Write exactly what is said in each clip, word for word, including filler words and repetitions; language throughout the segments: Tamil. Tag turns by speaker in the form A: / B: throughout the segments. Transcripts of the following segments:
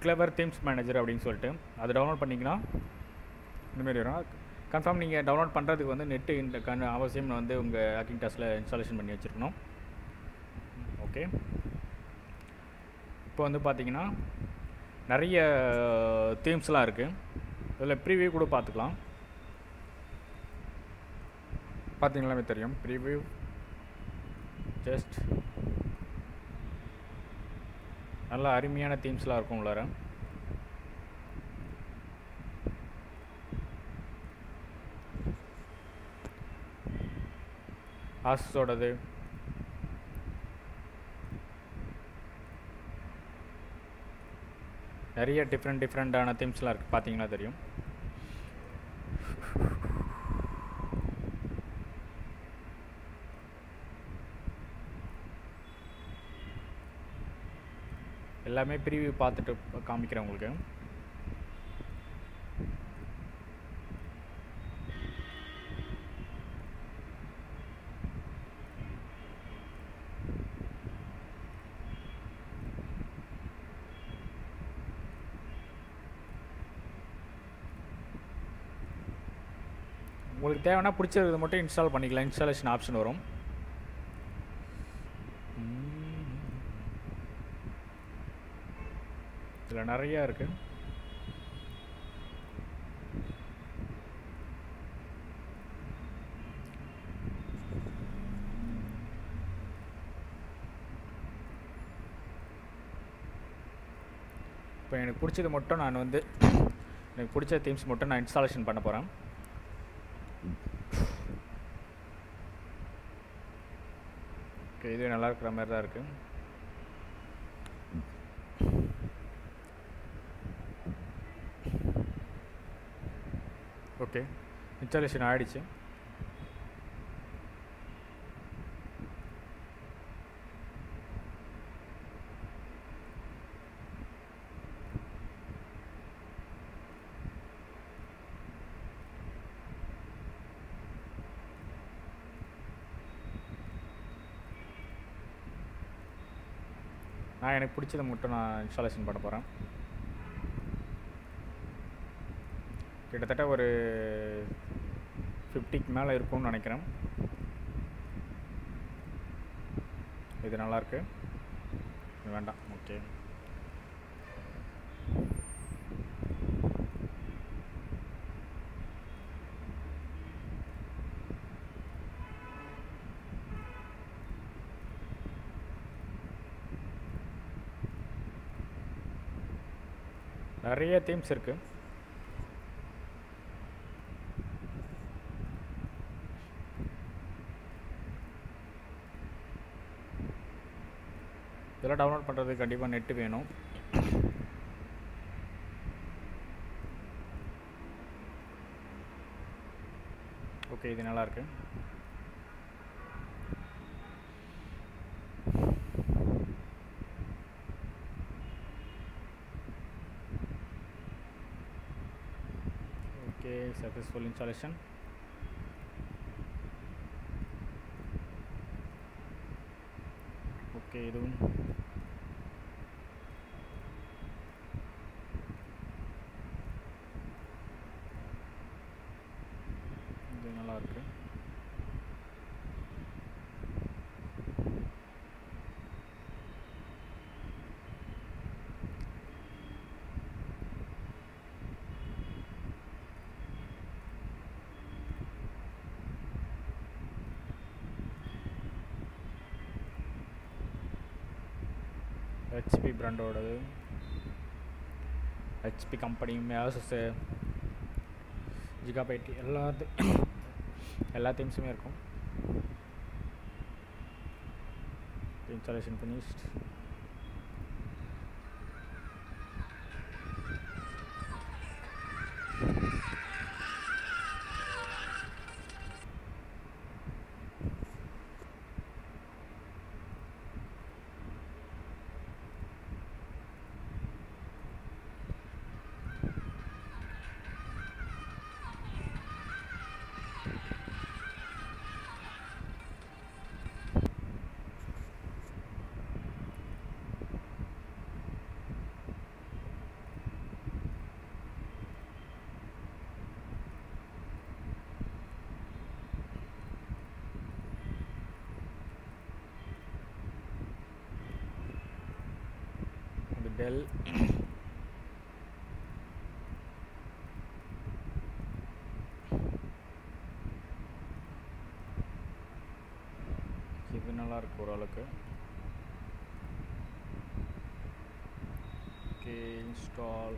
A: கிளவர் தீம்ஸ் மேனேஜர் அப்படின்னு சொல்லிட்டு அதை டவுன்லோட் பண்ணிங்கன்னா இந்தமாரி வரும். கன்ஃபார்ம் நீங்கள் டவுன்லோட் பண்ணுறதுக்கு வந்து நெட்டு இந்த கண் அவசியம் வந்து உங்கள் ஹேக்கிங்டாஸில் இன்ஸ்டாலேஷன் பண்ணி வச்சுருக்கணும். ஓகே, இப்போ வந்து பார்த்தீங்கன்னா நிறைய தீம்ஸ்லாம் இருக்குது. இதில் ப்ரீவியூ கூட பார்த்துக்கலாம். பார்த்தீங்களாமே தெரியும் ப்ரீவியூ. ஜஸ்ட் நல்லா அருமையான தீம்ஸ்லாம் இருக்கும் உள்ளார. ஆசஸோடது நிறைய டிஃப்ரெண்ட் டிஃப்ரெண்ட்டான தீம்ஸ்லாம் இருக்குது, பார்த்தீங்கன்னா தெரியும். எல்லாமே ப்ரீவியூ பார்த்துட்டு காமிக்கிறேன் உங்களுக்கு. உங்களுக்கு தேவைன்னா பிடிச்சது மட்டும் இன்ஸ்டால் பண்ணிக்கலாம். இன்ஸ்டாலேஷன் ஆப்ஷன் வரும். இதில் நிறையா இருக்குது. இப்போ எனக்கு பிடிச்சது மட்டும் நான் வந்து எனக்கு பிடிச்ச தீம்ஸ் மட்டும் நான் இன்ஸ்டாலேஷன் பண்ண போகிறேன். ஓகே, இது நல்லா இருக்கிற மாதிரி தான் இருக்குது. ஓகே, இன்ஸ்டாலேஷன் ஆகிடுச்சு. நான் எனக்கு பிடிச்சதை மட்டும் நான் இன்ஸ்டாலேஷன் பண்ண போகிறேன். கிட்டத்தட்ட ஒரு ஃபிஃப்டிக்கு மேலே இருக்கும்னு நினைக்கிறேன். இது நல்லாயிருக்கு, வேண்டாம். ஓகே, நிறைய தீம்ஸ் இருக்குது. இதெல்லாம் டவுன்லோட் பண்ணுறதுக்கு கண்டிப்பாக நெட்டு வேணும். ஓகே, இது நல்லாயிருக்கு. Okay, successful installation. ஓகே, இதுவும் இது நல்லா இருக்கு. ஹெச்பி பிராண்டோடது, ஹெச்பி கம்பெனி, ஆசஸ், ஜிகாபைட் எல்லாத்து எல்லா தீம்ஸுமே இருக்கும். Installation finished. டெல் இது நல்லா இருக்கு ஓரளவுக்கு. Okay install.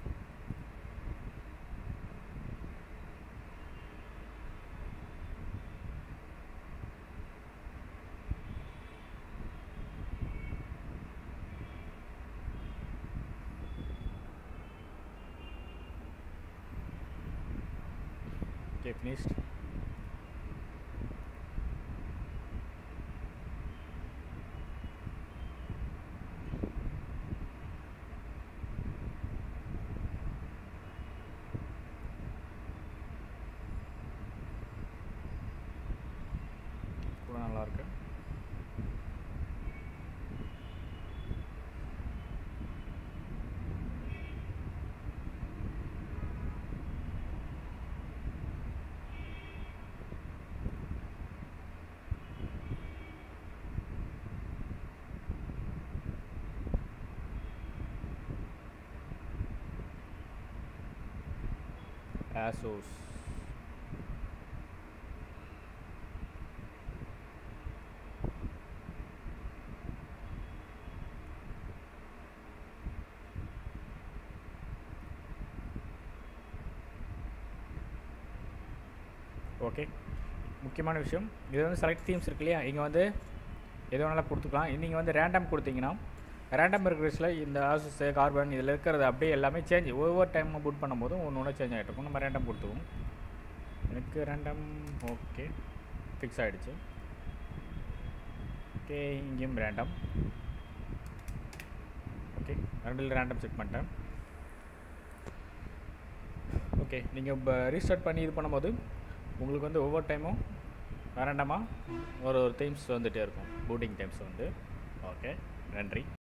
A: Okay, finished. கூட நல்லா இருக்கு. Asos. ஓகே, முக்கியமான விஷயம் இது வந்து செலக்ட் தீம்ஸ் இருக்கு இல்லையா, இங்கே வந்து எது வேணாலும் கொடுத்துக்கலாம். நீங்கள் வந்து ரேண்டம் கொடுத்தீங்கன்னா ரேண்டம் இருக்கிற இந்த ஆசஸ் கார்பன் இதில் இருக்கிறது அப்படியே எல்லாமே சேஞ்ச் ஒவ்வொரு டைமும் புட் பண்ணும்போதும் ஒன்று ஒன்று சேஞ்ச் ஆகிட்டு இருக்கும். நம்ம ரேண்டம் கொடுத்துவோம். எனக்கு ரேண்டம் ஓகே ஃபிக்ஸ் ஆகிடுச்சு. ஓகே இங்கேயும் ரேண்டம். ஓகே ரெண்டில் ரேண்டம் செக் பண்ணிட்டேன். ஓகே நீங்கள் இப்போ ரீஸ்டார்ட் பண்ணி இது பண்ணும்போது உங்களுக்கு வந்து ஒவ்வொரு டைமும் ரேண்டமாக ஒரு ஒரு டைம்ஸ் வந்துகிட்டே இருக்கும் பூட்டிங் டைம்ஸ் வந்து. ஓகே நன்றி.